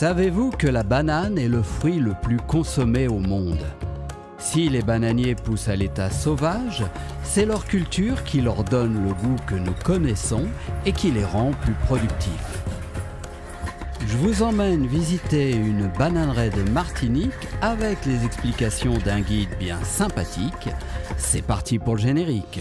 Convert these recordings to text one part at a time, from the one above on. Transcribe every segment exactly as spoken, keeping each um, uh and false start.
Savez-vous que la banane est le fruit le plus consommé au monde? Si les bananiers poussent à l'état sauvage, c'est leur culture qui leur donne le goût que nous connaissons et qui les rend plus productifs. Je vous emmène visiter une bananeraie de Martinique avec les explications d'un guide bien sympathique. C'est parti pour le générique.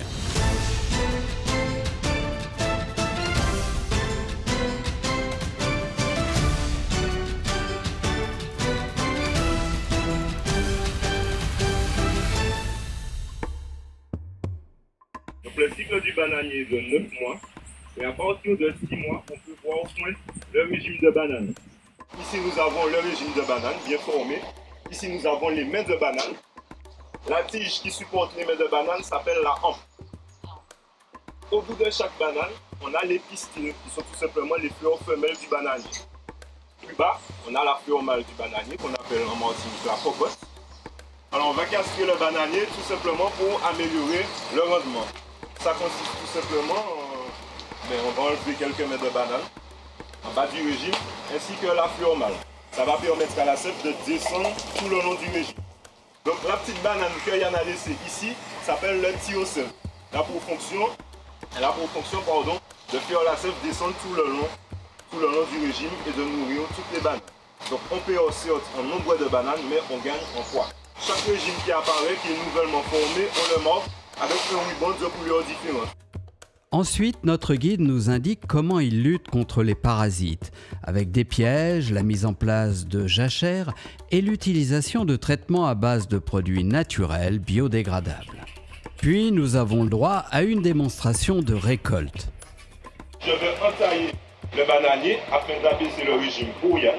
Donc le cycle du bananier est de neuf mois et à partir de six mois, on peut voir au moins le régime de banane. Ici nous avons le régime de banane bien formé. Ici nous avons les mains de banane. La tige qui supporte les mains de banane s'appelle la hampe. Au bout de chaque banane, on a les pistils qui sont tout simplement les fleurs femelles du bananier. Plus bas, on a la fleur mâle du bananier qu'on appelle en Martinique la cocotte. Alors on va castrer le bananier tout simplement pour améliorer le rendement. Ça consiste tout simplement, en, ben on va enlever quelques mètres de banane en bas du régime, ainsi que la fleur mâle. Ça va permettre à la sève de descendre tout le long du régime. Donc la petite banane que Yann a laissée ici s'appelle le thiocène. Elle a pour fonction, elle a pour fonction pardon, de faire la sève descendre tout le long, tout le long du régime et de nourrir toutes les bananes. Donc on perd certes en nombre de bananes, mais on gagne en poids. Chaque régime qui apparaît, qui est nouvellement formé, on le marque avec un ruban de couleurs différentes. Ensuite, notre guide nous indique comment il lutte contre les parasites, avec des pièges, la mise en place de jachères et l'utilisation de traitements à base de produits naturels biodégradables. Puis, nous avons le droit à une démonstration de récolte. Je vais entailler le bananier afin d'abaisser le régime pour Yann.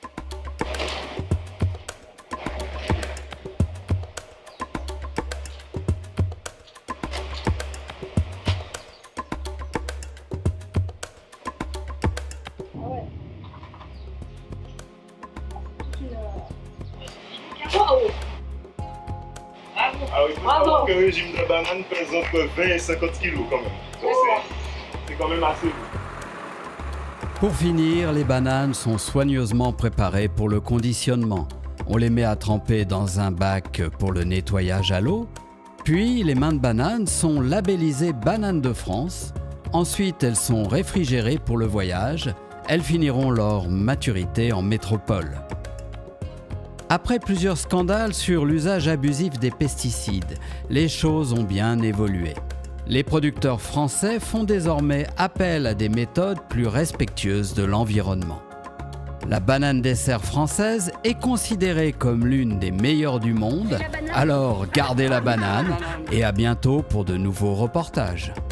Alors il faut savoir que le régime de banane pèse entre vingt et cinquante kilos quand même. Donc c'est quand même assez lourd. Pour finir, les bananes sont soigneusement préparées pour le conditionnement. On les met à tremper dans un bac pour le nettoyage à l'eau. Puis les mains de banane sont labellisées Bananes de France. Ensuite, elles sont réfrigérées pour le voyage. Elles finiront leur maturité en métropole. Après plusieurs scandales sur l'usage abusif des pesticides, les choses ont bien évolué. Les producteurs français font désormais appel à des méthodes plus respectueuses de l'environnement. La banane dessert française est considérée comme l'une des meilleures du monde, alors gardez la banane et à bientôt pour de nouveaux reportages.